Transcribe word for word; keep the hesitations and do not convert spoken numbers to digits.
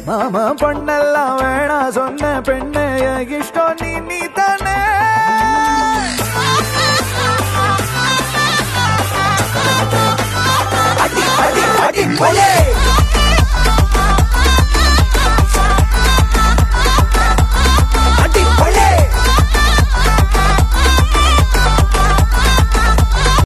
மாமா பொண்ணெல்லாம் வேணா சொன்ன பெண்ணே இஷ்டம் நீ நீ தானே அடி அடி அடி போலே